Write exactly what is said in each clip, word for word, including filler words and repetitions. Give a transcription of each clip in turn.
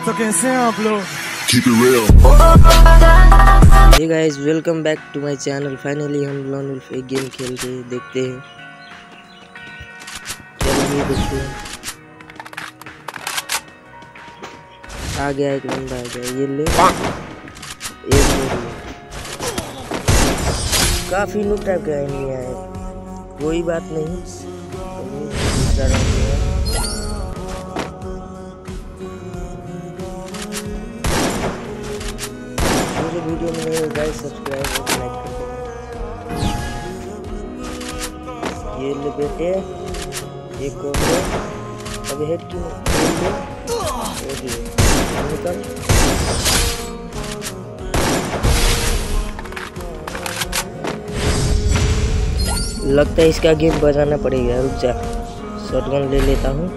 तो कैसे हैं आप लोग? Keep it real. Hey guys, welcome back to my channel. Finally हम लॉन वुल्फ एक गेम खेल के देखते हैं। चलिए देखते हैं। आ गया एक बंदा, आ गया। ये ले एक ले। काफी नुक टाइप का नहीं आया, कोई बात नहीं। दूसरा राउंड है। मुझे वीडियो में नहीं होगा, सब्सक्राइब और लाइक कर देना। ये ले बेटे, एक और ले। अब हेड क्यों निकल। लगता है इसका गेम बजाना पड़ेगा। रुक जा, शॉटगन ले लेता हूँ।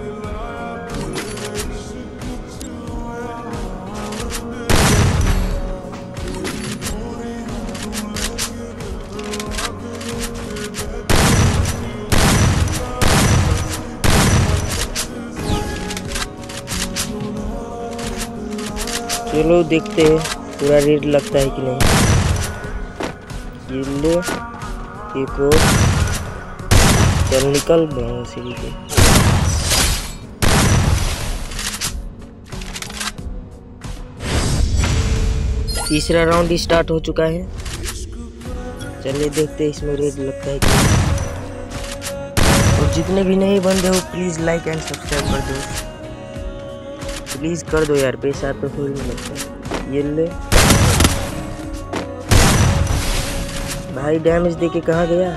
चलो देखते हैं पूरा रेड लगता है कि नहीं। ये ले एक और। चल निकल सीढ़ी पे। तीसरा राउंड स्टार्ट हो चुका है। चलिए देखते हैं इसमें रेड लगता है कि नहीं। और जितने भी नए बंदे हो प्लीज लाइक एंड सब्सक्राइब कर दो, प्लीज कर दो यार, पैसा तो थोड़ी नहीं लगता। ये ले भाई, डैमेज देके कहाँ गया?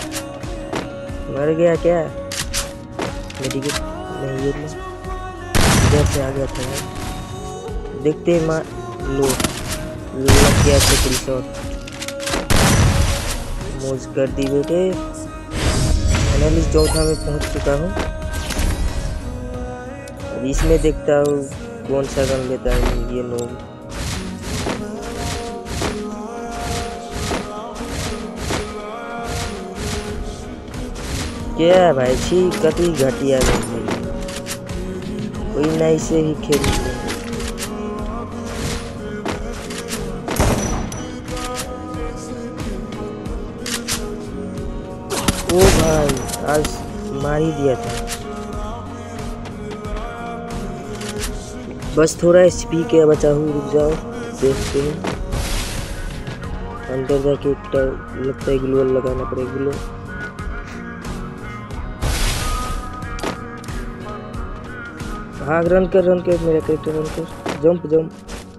मर गया क्या? मेडिकेट नहीं, ये ले इधर से आ गया था। देखते हैं मार लो, लग गया ट्रिपल शॉट। मौज कर दी बेटे। फाइनली चौथा में पहुंच चुका हूँ। अब इसमें देखता हूँ कौन सा गन लेता है ये लोग। क्या भाई, छी कति घटिया गन है। कोई नहीं से ही खेलते हैं। ओ भाई, आज मार ही दिया था। बस थोड़ा एचपी के बचा हूँ। रुक जाओ, देखते हैं। अंदर जाके लगता है ग्लोअल लगाना पड़ेगा। ग्लो भाग, रन कर रन कर मेरा कैरेक्टर, रन कर। Jump jump.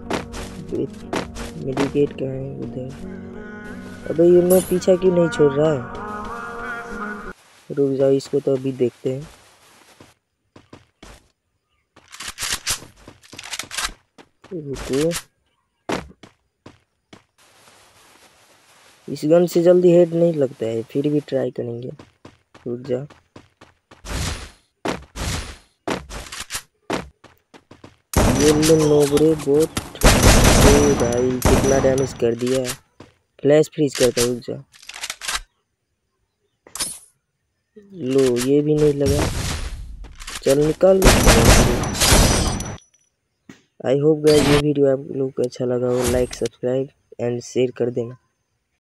मेडिकेट कहाँ है? उधर। अबे ये नो पीछा क्यों नहीं छोड़ रहा है? रुक जाओ, इसको तो अभी देखते हैं। रुको, इस गन से जल्दी हेड नहीं लगता है, फिर भी ट्राई करेंगे। रुक जा। ये ले नोबरे बोट। ओ भाई, कितना डैमेज कर दिया। फ्लैश फ्रीज करता। रुक जा। लो, ये भी नहीं लगा। चल निकल। आई होप गाइस ये वीडियो आप लोग को अच्छा लगा हो। लाइक, सब्सक्राइब एंड शेयर कर देना।